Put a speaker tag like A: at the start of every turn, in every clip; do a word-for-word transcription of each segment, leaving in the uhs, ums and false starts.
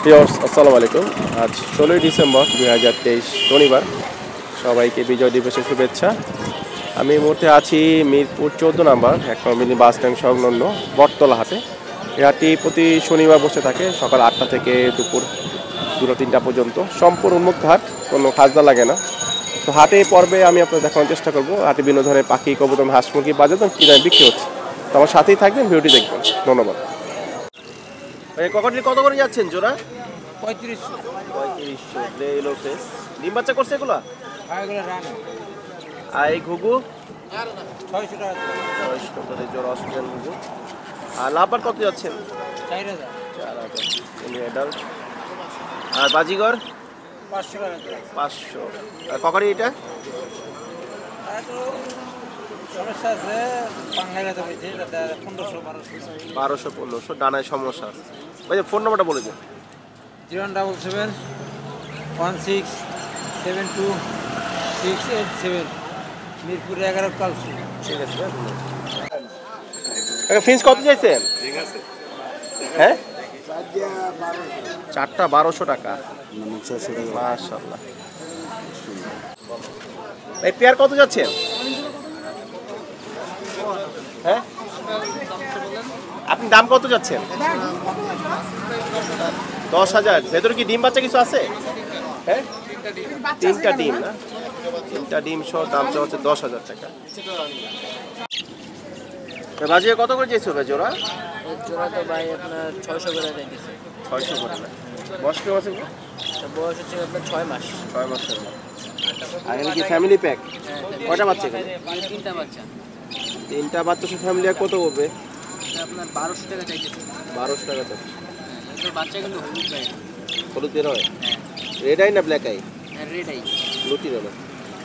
A: Viewers আসসালামু আলাইকুম। আজ ষোলোই ডিসেম্বর দুই হাজার তেইশ শনিবার। সবাইকে বিজয় দিবসের শুভেচ্ছা। আমি এই মুহূর্তে আছি মিরপুর চোদ্দ নাম্বার এক নম্বর বাস স্ট্যান্ড সংলগ্ন বটতলা হাটে। এই হাটটি প্রতি শনিবার বসে থাকে সকাল আটটা থেকে দুপুর দুটো তিনটা পর্যন্ত। সম্পূর্ণ উন্মুক্ত হাট, কোনো খাজনা লাগে না। তো হাটে পর্বে আমি আপনাদের দেখানোর চেষ্টা করবো হাটে বিভিন্ন ধরনের পাখি, কবুতর, হাঁস মুরগি বাজার কী দামে বিক্রি হচ্ছে। তো আমার সাথেই থাকবেন, ভিডিওটি দেখবেন। ধন্যবাদ। ককটেল কত করে যাচ্ছেন জোড়া?
B: পঁয়ত্রিশশো
A: পঁয়ত্রিশশো এলো ফেস। ডিম বাচ্চা করছে এগুলো? আর এই ঘুঘু
B: ছয়শো টাকা
A: ছয়শো টাকা জোড়া অস্ট্রেলিয়ান ঘুঘু। আর লাভবার কত যাচ্ছেন?
B: চার হাজার
A: চার হাজার সেমি অ্যাডাল্ট। আর বাজিগর
B: পাঁচশো টাকা
A: পাঁচশো। আর ককারি এটা
B: সমস্যা আছে বাংলায় হয়েছে পনেরোশো বারোশো
A: বারোশো পনেরোশো ডানায় সমস্যা আছে। ভাই ফোন নাম্বারটা বলে দিন।
B: Zero one double seven one six seven two six eight seven Mirpur এগারো কালসি।
A: ঠিক আছে ফিন্স কত চাইছেন? হ্যাঁ চারটা বারোশো টাকা। মাশাআল্লাহ। এই পেয়ার কত যাচ্ছেন? হ্যাঁ আপনি দাম কত যাচ্ছেন? দশ হাজার। ভেতরে কি ডিম বাচ্চা কিছু আছে? হ্যাঁ তিনটা ডিম না, তিনটা ডিম সহ দাম হচ্ছে দশ হাজার টাকা। বাজিয়ে কত করে চেয়েছো ভাই জোড়া?
B: জোড়া তো ভাই আপনার ছয়শো করে দিয়েছে।
A: ছয়শো করে না। বয়স কেমন আছে?
B: বয়স হচ্ছে আপনার ছয় মাস।
A: ছয় মাসের না। আর এখানে কি ফ্যামিলি প্যাক? কয়টা বাচ্চা এখানে?
B: তিনটা বাচ্চা।
A: তিনটা বাচ্চা সব ফ্যামিলি কত পড়বে?
B: আপনার বারোশো টাকা চাইতেছে।
A: বারোশো টাকা চাচ্ছে।
B: বাচ্চা কিন্তু হলুদ ভাই।
A: হলুদ বের হয়? রেড আই না ব্ল্যাক আই?
B: Red eye.
A: লুটির হলো।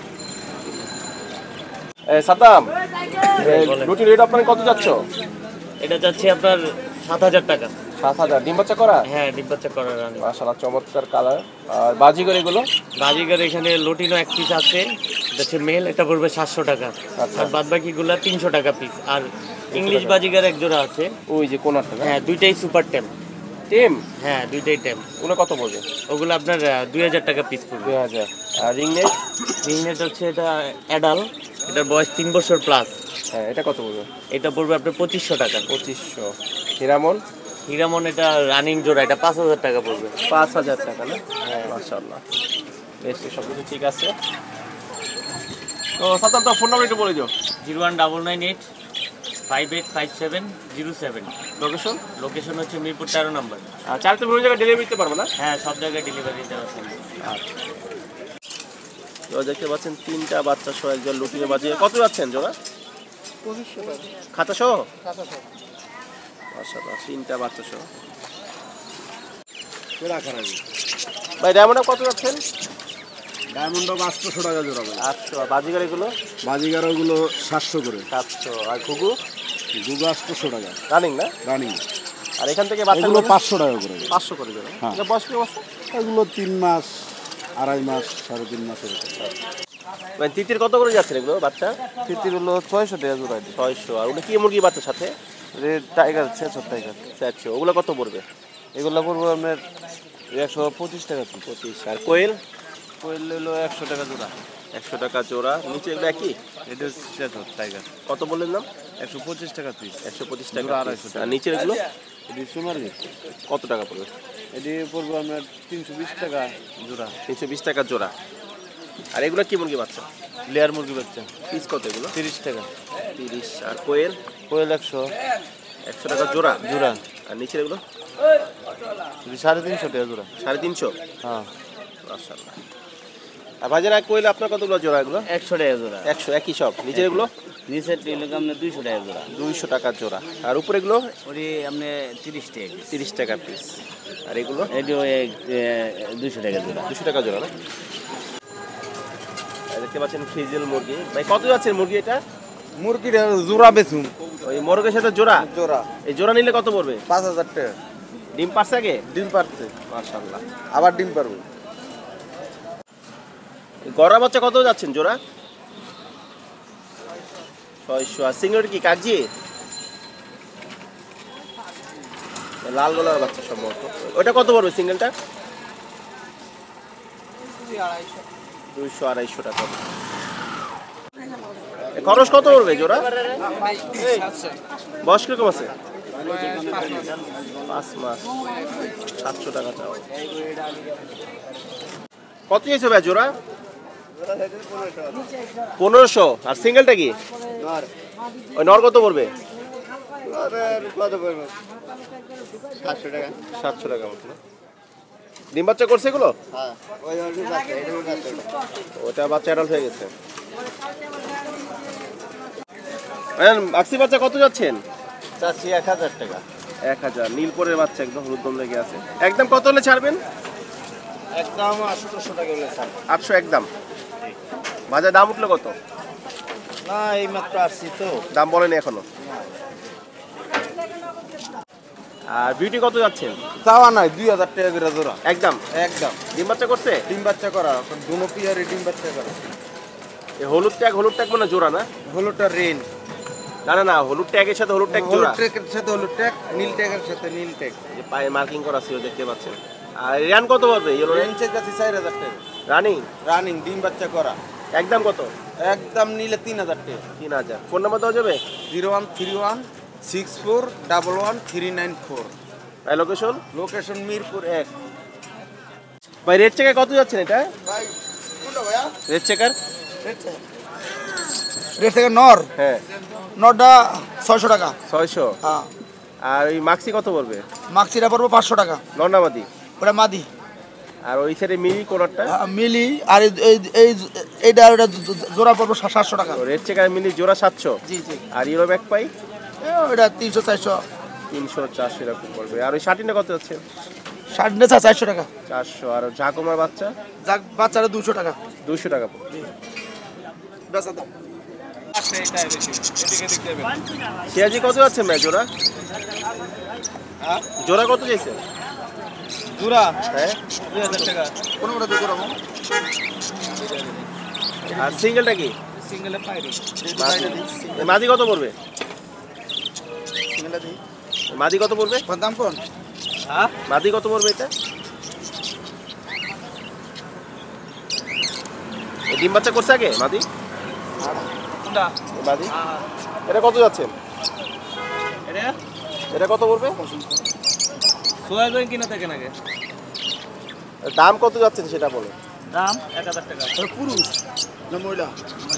A: সাতাম লুটির রেট আপনার কত যাচ্ছ?
C: এটা যাচ্ছে আপনার সাত হাজার টাকা।
A: সাত হাজার। ডিম বাচ্চা করা?
C: হ্যাঁ ডিম বাচ্চা করা রানি।
A: মাশাআল্লাহ চমৎকার কালার। আর বাজিগর এগুলো?
C: বাজিগর এখানে লটিনো এক পিস আছে, এটা হচ্ছে মেল, এটা পড়বে সাতশো টাকা। আর বাদ বাকিগুলো তিনশো টাকা পিস। আর ইংলিশ বাজিগর এক জোড়া আছে
A: ওই যে কোনারটা।
C: হ্যাঁ দুইটাই সুপার টেম।
A: টেম?
C: হ্যাঁ দুইটাই টেম।
A: ওগুলো কত পড়বে?
C: ওগুলো আপনার দুই হাজার টাকা পিস পড়বে।
A: দুই হাজার। আর রিংনেট?
C: রিংনেট হচ্ছে এটা অ্যাডাল, এটার বয়স তিন বছর প্লাস।
A: হ্যাঁ এটা কত পড়বে?
C: এটা পড়বে আপনার পঁচিশশো টাকা।
A: পঁচিশশো। হিরামন?
C: হিরামন এটা রানিং জোড়া, এটা পাঁচ হাজার টাকা পড়বে।
A: পাঁচ হাজার টাকা না? হ্যাঁ মাশাআল্লাহ বেশ, সব কিছু ঠিক আছে। তো সাতাম তো ফোন নাম্বার একটু বলে দিও।
C: Zero one double nine eight five eight five seven zero seven.
A: Location?
C: Location হচ্ছে মিরপুর তেরো নম্বর।
A: আর চার তো বিভিন্ন জায়গায় ডেলিভারি দিতে পারবো না?
C: হ্যাঁ সব জায়গায় ডেলিভারি দেওয়া সম্ভব।
A: আচ্ছা তো দেখতে পাচ্ছেন তিনটা বাচ্চা সহ একজন লুটিয়ে বাজিয়ে কত যাচ্ছেন জোড়া?
B: পঁচিশশো টাকা।
A: খাতা সহ?
B: খাতা সহ।
A: মাশাআল্লাহ তিনটা বাচ্চা সহ। ভাই ডায়মন্ড কত যাচ্ছেন?
D: ডায়মন্ড আটশোশো টাকা জোড়া বলে।
A: আটশো। আর বাজিগার এগুলো?
D: বাজিগার ওগুলো সাতশো করে।
A: সাতশো। আর ঘুঘু?
D: গুগু আটশোশো টাকা
A: রানিং না?
D: রানিং।
A: আর এখান থেকে বাচ্চাগুলো
D: পাঁচশো টাকা করে।
A: পাঁচশো করে দেবেন?
D: হ্যাঁ।
A: বয়স কি অবস্থা?
D: এগুলো তিন মাস আড়াই মাস সাড়ে তিন মাসের।
A: মানে তিতির কত করে যাচ্ছেন এগুলো বাচ্চা?
D: তিতির হলো ছয়শো টাকা জোড়া।
A: ছয়শো। আর ওগুলো কি মুরগি বাচ্চার সাথে?
D: রেড টাইগার ছেচর টাইগার।
A: চারশো। ওগুলো কত পড়বে?
D: এগুলো পড়বো আপনার একশো পঁচিশ টাকা
A: পঁচিশ। আর কোয়েল?
D: কোয়েল হলো একশো টাকা জোড়া।
A: একশো টাকা জোড়া। নিচে এগুলো একই?
D: এটা ছেচর টাইগার।
A: কত বললেন নাম?
D: একশো পঁচিশ টাকা পিস।
A: একশো পঁচিশ টাকা
D: জোড়া
A: piece।
D: আড়াইশো টাকা।
A: আর নিচের এগুলো?
D: এটি সোনালি।
A: কত টাকা পড়বে?
D: এটি পড়বো আপনার তিনশো বিশ টাকা জোড়া।
A: তিনশো বিশ টাকা জোড়া। আর এগুলো কি মুরগি বাচ্চা?
D: লেয়ার মুরগি বাচ্চা
A: পিস কত এগুলো?
D: তিরিশ টাকা।
A: তিরিশ। আর কোয়েল?
D: কোয়েল একশো
A: একশো টাকা জোড়া।
D: জোড়া।
A: আর নিচের এগুলো?
D: সাড়ে তিনশো টাকা জোড়া।
A: সাড়ে তিনশো।
D: হ্যাঁ
A: মাশাআল্লাহ। আর ভাইজান এক কোয়েল আপনার কতগুলো জোড়া এগুলো?
C: একশো টাকা জোড়া।
A: একশো। একই সব? নিচের এগুলো?
C: নিচের আপনার দুইশো টাকা জোড়া।
A: দুইশো টাকা জোড়া। আর উপরে এগুলো?
C: ওটি আপনি তিরিশ টাকা।
A: তিরিশ টাকা পিস। আর এগুলো?
C: এটি দুইশো টাকা জোড়া।
A: দুশো টাকা জোড়া না? দেখতে পাচ্ছেন ফ্রিজেল মুরগি। ভাই কত যাচ্ছে মুরগি এটা?
D: মুরগিটা জোড়া বেচুন।
A: ওই মোরগের সাথে জোড়া?
D: জোড়া।
A: এই জোড়া নিলে কত পড়বে?
D: পাঁচ হাজার টাকা।
A: ডিম পারছে আগে?
D: ডিম পারছে।
A: মাশাআল্লাহ।
D: আবার ডিম পারবো।
A: গড়া বাচ্চা কত যাচ্ছেন জোড়া? ছয়শো। আর সিঙ্গুর কি কাগজি? লাল গলার বাচ্চা সম্ভবত। ওটা কত পড়বে সিঙ্গেলটা? দুইশো আড়াইশো টাকা। খরচ কত পড়বে জোড়া? বয়স কিরকম আছে? পাঁচ মাস, সাতশো টাকা চাও। কত চাইছো ভাই জোড়া? পনেরোশো। আর সিঙ্গেলটা কি? ওই নর কত পড়বে?
D: সাতশো টাকা।
A: সাতশো টাকা মতো। ডিম বাচ্চা করছে এগুলো? ওটা বাচ্চা অ্যাডাল্ট হয়ে গেছে। আক্সি বাচ্চা কত যাচ্ছেন?
D: চাচ্ছি এক হাজার টাকা।
A: এক হাজার। নীলপরের বাচ্চা একদম হলুদ দম লেগে আছে। একদম কত হলে ছাড়বেন?
D: একদম আটশোশো টাকা হলে স্যার।
A: আটশো একদম। বাজার দাম উঠলো কত?
D: না এই মাত্র আসছি তো,
A: দাম বলেনি এখনো। আর বিউটি কত যাচ্ছেন?
D: চাওয়া নাই, দুই হাজার টাকা করে জোড়া।
A: একদম
D: একদম।
A: ডিম বাচ্চা করছে?
D: ডিম বাচ্চা করা, দুনো পিয়ারে ডিম বাচ্চা করা।
A: এই হলুদ ট্যাগ হলুদ ট্যাগ মানে জোড়া না?
D: হলুদটা রেন।
A: না না না, হলুদ ট্যাগের সাথে হলুদ ট্যাগ
D: হলুদ
A: জোড়া।
D: ট্যাগের সাথে হলুদ ট্যাগ, নীল ট্যাগের সাথে নীল ট্যাগ।
A: যে পায়ে মার্কিং করা ছিল দেখতে পাচ্ছেন। আর রিয়ান কত পড়বে? ইয়েলো রেঞ্জ
D: রেঞ্জের কাছে চার হাজার টাকা।
A: রানিং?
D: রানিং ডিম বাচ্চা করা।
A: একদম কত?
D: একদম নিলে তিন হাজার টাকা।
A: তিন হাজার। ফোন নাম্বার দেওয়া যাবে?
D: Zero one three one six four double one three nine four.
A: ভাই লোকেশন?
D: লোকেশন মিরপুর এক।
A: ভাই রেড চেকার কত যাচ্ছেন এটা?
D: ভাই কোনটা ভাইয়া?
A: Red checker?
E: রেট থেকে নর
A: হ্যাঁ।
E: নরটা ছয়শো টাকা।
A: ছয়শো।
E: হ্যাঁ।
A: আর ওই মাক্সি কত পড়বে?
E: মাক্সিটা পড়বো পাঁচশো টাকা।
A: নর্নামাদি?
E: ওটা মাদি।
A: আর ওই সাইডে মিলি কোলারটা?
E: হ্যাঁ, মিলি। আর এই এই- এই এইটা ওটা জোড়া পড়বো সা- সাতশো টাকা।
A: রেড চেকার মিলি জোড়া সাতশো।
E: জি জি।
A: আর ইউরো ব্যাক পাই?
E: এ, ওটা তিনশো চারশো।
A: তিনশো চারশো এরকম পড়বে। আর ওই শার্টিনটা কত যাচ্ছে?
E: ষাট নেচা চারশো টাকা।
A: চারশো। আর ঝাঁকুমার বাচ্চা?
E: যাক বাচ্চারা দুশো টাকা।
A: দুইশো টাকা পড়বে।
E: বেচা দাম।
A: সিয়াজি কত যাচ্ছে ম্যাচ জোড়া? জোড়া কত চাইছে?
D: জোড়া
A: হ্যাঁ।
D: দুই হাজার টাকা।
E: কোনো কোনো দুশো টাকা।
A: আর সিঙ্গেলটা কি?
D: সিঙ্গেলে পাইরি।
A: এই মাদি কত পড়বে?
E: সিঙ্গেলটা দিই।
A: এই মাদি কত পড়বে?
E: ওর দাম কোন?
D: হ্যাঁ
A: মাদি কত পড়বে এটা? এই ডিম বাচ্চা করছে আগে মাদি?
D: কোনটা?
A: এই মাদি? এটা কত যাচ্ছেন?
D: এটা
A: এটা কত পড়বে?
D: সোয়াবিন কিনা থেকে নাকি?
A: দাম কত যাচ্ছেন সেটা বলে।
D: দাম এক হাজার টাকা।
E: ওটা পুরুষ না মহিলা?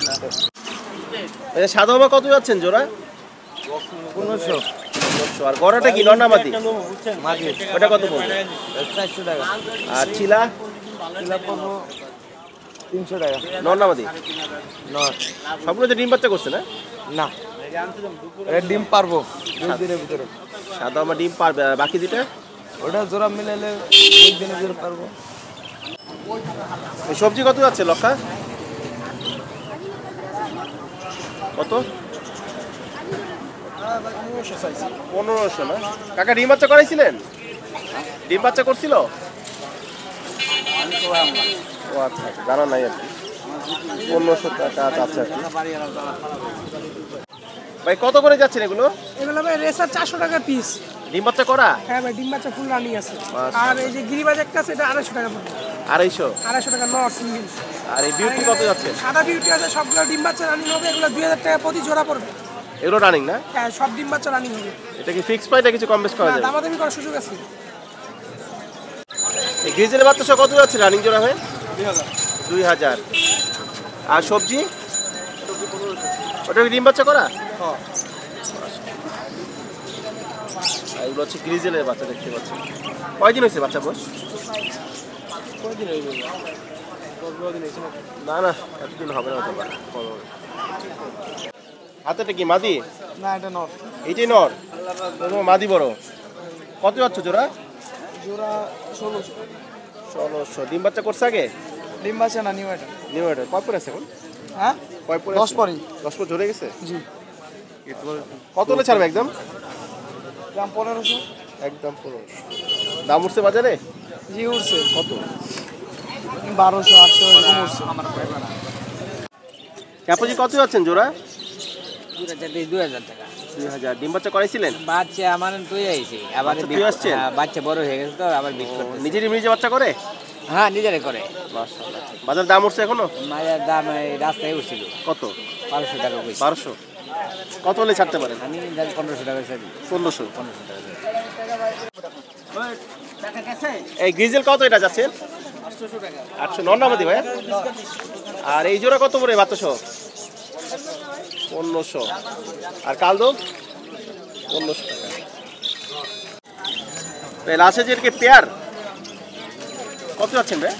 A: এটা সাদা বাবা কত যাচ্ছেন জোড়া?
D: পনেরোশো।
A: পনেরোশো। আর গড়াটা কি নর না মাদি?
D: মাঝে
A: ওটা কত পড়বে?
D: চারশো টাকা।
A: আর চিলা?
D: কিলা পড়বো তিনশো টাকা।
A: নর না মাদি?
D: নর।
A: সবগুলো যে ডিম বাচ্চা করছে না?
D: না এটা ডিম পারবো দুই দিনের ভিতরে।
A: সাদা বাবা ডিম পারবে। আর বাকি দুটা?
D: ওটা জোড়া মিলাইলে দুই দিনের ভিতরে পারবো।
A: এই সবজি কত যাচ্ছে লক্ষা? কত? পনেরোশো না? কাকা ডিম বাচ্চা করাইছিলেন? ডিম বাচ্চা করছিল? ও আচ্ছা আচ্ছা, জানা নাই আর কি। পনেরোশো টাকা যাচ্ছে আর কি। ভাই কত করে যাচ্ছেন এগুলো?
F: এগুলো ভাই রেসার চারশো টাকা পিস।
A: ডিম বাচ্চা করা?
F: হ্যাঁ ভাই ডিম বাচ্চা ফুল রানিং আছে।
A: আচ্ছা।
F: আর এই যে গিরিবাজ একটা আছে এটা আড়াইশো টাকা পড়বে।
A: আড়াইশো।
F: আড়াইশো টাকা নর সিঙ্গেল।
A: আর এই বিউটি কত যাচ্ছে?
F: সাদা বিউটি আছে সবগুলো ডিম বাচ্চা রানিং হবে। এগুলো দুই হাজার টাকা প্রতি জোড়া পড়বে।
A: এগুলো রানিং না?
F: হ্যাঁ সব ডিম বাচ্চা রানিং হবে।
A: এটা কি ফিক্স প্রাইস কিছু কম বেশ করা যাবে?
F: দামাদামি করার সুযোগ আছে।
A: এই গ্রিজের বাচ্চা সব কত যাচ্ছে রানিং জোড়া হয়ে? দুই হাজার। আর সবজি? ওটা কি ডিম বাচ্চা করা? এগুলো হচ্ছে গ্রিজেলের বাচ্চা দেখতে পাচ্ছেন। কয়দিন হয়েছে বাচ্চা বয়স?
D: কয়দিন হয়ে গেল?
A: না না এতদিন হবে না হতে পারে। হাতেটা কি মাদি?
E: না এটা নর।
A: এইটাই নর? তোমার মাদি বড়। কত যাচ্ছে জোড়া?
E: জোড়া ষোলোশো।
A: ষোলোশো। ডিম বাচ্চা করছে আগে?
E: ডিম বাচ্চা না নিউ এটা।
A: নিউ এটা কয় পরে আছে এখন?
E: হ্যাঁ
A: কয় পরে?
E: দশ পরেই।
A: দশ পর ঝরে গেছে?
E: জি।
A: কত হলে ছাড়বে একদম?
E: দাম পনেরোশো।
A: একদম পনেরোশো। দাম উঠছে বাজারে?
E: জি উঠছে।
A: কত?
E: বারোশো আটশো এরকম উঠছে।
A: ক্যাপোজি কত যাচ্ছেন জোড়া?
B: দুটা চারটে দুই হাজার টাকা।
A: দুই হাজার। ডিম বাচ্চা করাইছিলেন?
B: বাচ্চা আমার তুই আইছি আবার
A: বাচ্চা
B: বিক-
A: তুই আসছেন?
B: হ্যাঁ, বাচ্চা বড় হয়ে গেছে তো আবার বিক্রি
A: ও,
B: করতেছি।
A: নিজেরই নিজে বাচ্চা করে?
B: হ্যাঁ নিজেরে করে।
A: মাশাআল্লাহ। বাজার দাম উঠছে এখনো?
B: মায়ের দাম এই রাস্তায় উঠছিল
A: কত?
B: বারোশো টাকা কইছি।
A: বারোশো। কত হলে ছাড়তে পারেন?
B: আমি জানি পনেরোশো টাকা ছাড়ি।
A: পনেরোশো।
B: পনেরোশো টাকা ছাড়ি।
A: এই গ্রিজেল কত এটা যাচ্ছে? আটশো। নন্নাবাদি ভাই। আর এই জোড়া কত করে বাচ্চা সহ? পনেরোশো। আর কালদম? পনেরোশো টাকা। লাসে যে পেয়ার কত যাচ্ছেন ভাই?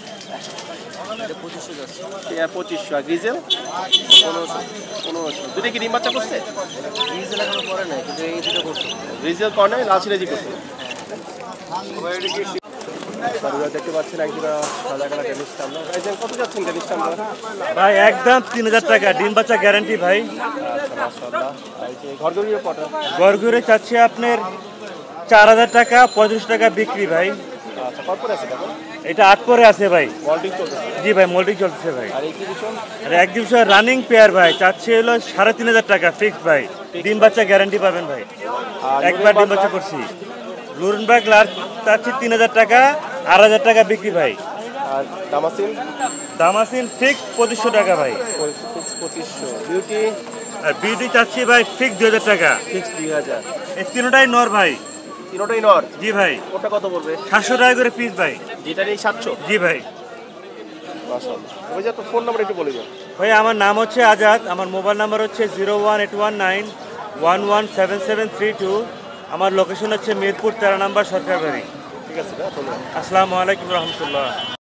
A: পেয়ার পঁচিশশো। আর গ্রিজেল? পনেরোশো। পনেরোশো। দুটো কি ডিম বাচ্চা করছে? গ্রিজেল এখনো করে নাই, কিন্তু এই দুটো করছে। গ্রিজেল করে নাই, লাল সিরাজি করছে। দেখতে পাচ্ছেন একজোড়া সাদা কালার টেনিস টাম্বলার। ভাইজান কত যাচ্ছেন টেনিস টাম্বলার?
G: ভাই একদম তিন হাজার টাকা, ডিম বাচ্চা গ্যারান্টি ভাই।
A: আচ্ছা মাশাআল্লাহ। আর এই যে ঘরগড়ির কত?
G: গড়গুড়ে চাচ্ছি আপনার চার হাজার টাকা, পঁয়ত্রিশ টাকা বিক্রি ভাই।
A: আচ্ছা কত করে আছে দেখো?
G: এটা আট পরে আছে ভাই।
A: মল্টিং চলতেছে।
G: জি ভাই, মোল্ডিং চলতেছে ভাই।
A: আর এই এক্সিবিশন?
G: আর এক দিবস রানিং পেয়ার ভাই, চাচ্ছি হলো সাড়ে তিন হাজার টাকা ফিক্স ভাই। ডিম বাচ্চা গ্যারান্টি পাবেন ভাই।
A: আর
G: একবার ডিম বাচ্চা করছি। লুরনবার্গ লার্জ চাচ্ছি তিন হাজার টাকা, আট হাজার টাকা বিক্রি ভাই।
A: আর দামাসিন?
G: দামাসিন ফিক্স পঁচিশশো টাকা ভাই।
A: ফিক্স পঁচিশশো। বিউটি?
G: আর বিউটি চাচ্ছি ভাই ফিক্স দুই হাজার টাকা।
A: ফিক্স দুই হাজার।
G: এই তিনটাই নর ভাই।
A: তিনোটাই নর?
G: জি ভাই।
A: ওটা কত পড়বে?
G: সাতশো টাকা করে পিস ভাই।
A: যেটা নেই সাতশো?
G: জি ভাই।
A: মাশাআল্লাহ। ওই যে তো ফোন নাম্বার একটু বলে দিন।
G: ভাই আমার নাম হচ্ছে আজাদ, আমার মোবাইল নাম্বার হচ্ছে zero one eight one nine one one seven seven three two. আমার লোকেশন হচ্ছে মিরপুর তেরো নাম্বার সরকার বাড়ি।
A: ঠিক আছে, ধন্যবাদ।
G: আসসালামু আলাইকুম রহমতুল্লাহ।